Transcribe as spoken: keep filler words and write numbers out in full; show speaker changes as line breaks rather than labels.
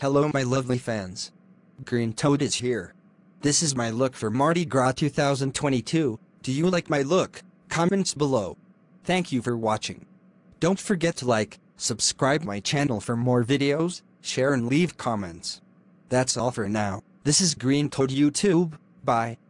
Hello my lovely fans. Green Toad is here. This is my look for Mardi Gras two thousand twenty-two. Do you like my look? Comments below. Thank you for watching. Don't forget to like, subscribe my channel for more videos, share and leave comments. That's all for now. This is Green Toad YouTube. Bye.